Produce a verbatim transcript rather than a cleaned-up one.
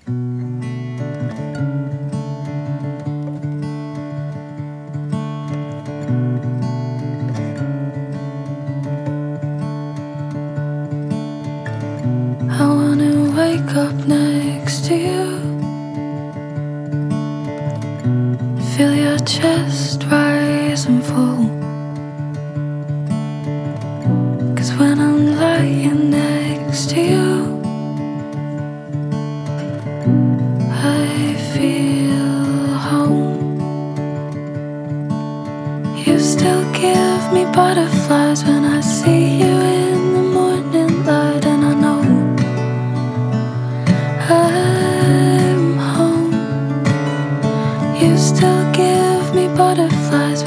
I wanna wake up next to you, feel your chest rise and fall. 'Cause when I'm lying next to you, I feel home. You still give me butterflies when I see you in the morning light, and I know I'm home. You still give me butterflies